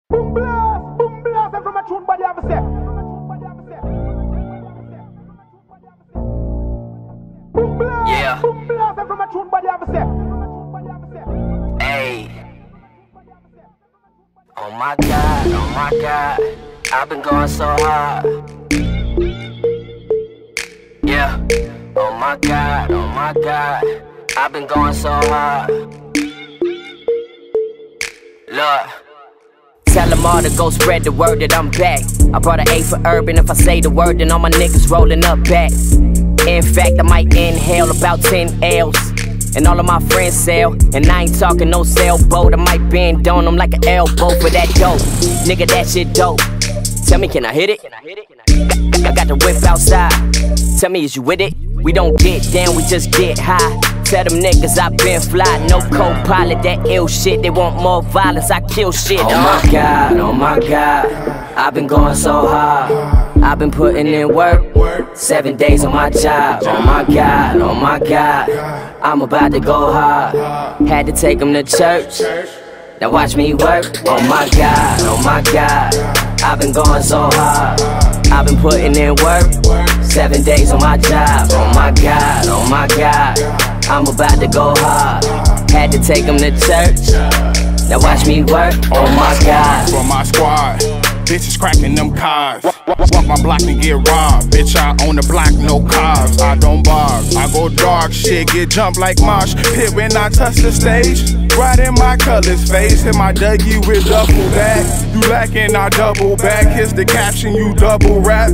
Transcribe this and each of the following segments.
Boom blast, and from a tune body have a step. Yeah. Boom blast, and from a tune body have a step. Hey. Oh my God, I've been going so hard. Yeah. Oh my God, I've been going so hard. Look. Tell them all to go spread the word that I'm back. I brought an A for urban. If I say the word, then all my niggas rolling up back. In fact, I might inhale about 10 L's. And all of my friends sell. And I ain't talking no sailboat. I might bend on them like an elbow for that dope. Nigga, that shit dope. Tell me, can I hit it? I got the whip outside. Tell me, is you with it? We don't get down, we just get high. Tell them niggas I been fly, no co-pilot, that ill shit. They want more violence, I kill shit. Oh my God, I've been going so hard. I've been putting in work, 7 days on my job. Oh my God, I'm about to go hard. Had to take them to church, now watch me work. Oh my God, I've been going so hard. I've been putting in work, 7 days on my job. Oh my God, I'm about to go hard. Had to take them to church, now watch me work. Oh my God. For my squad, bitches cracking them cars. Walk my block and get robbed. Bitch, I own the block, no cars. I don't bark, I go dark. Shit get jumped like Marsh Pit when I touch the stage. Right in my colors face, hit my Dougie with duffel bag. You lacking, I double back. Here's the caption, you double rap.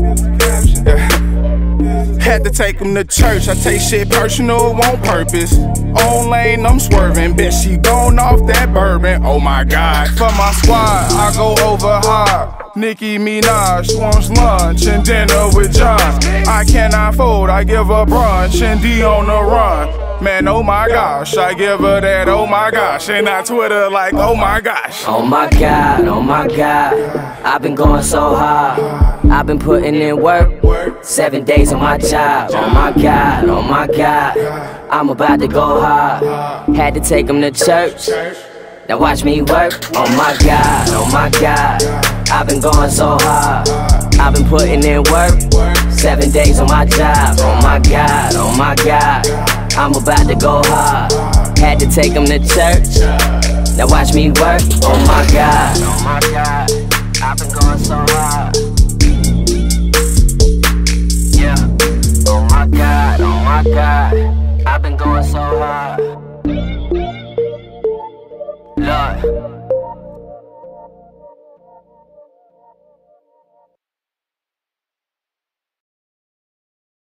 Had to take him to church, I take shit personal on purpose. On lane, I'm swerving, bitch, she gone off that bourbon. Oh my God, for my squad, I go over hard. Nicki Minaj wants lunch and dinner with John. I cannot fold, I give her brunch and D on the run. Man, oh my gosh, I give her that oh my gosh. And I Twitter like oh my gosh. Oh my God, I've been going so hard. I've been putting in work, 7 days on my job. Oh my God, I'm about to go hard. Had to take them to church, now watch me work. Oh my God, I've been going so hard. I've been putting in work, 7 days on my job. Oh my God, I'm about to go hard. Had to take them to church, now watch me work. Oh my God.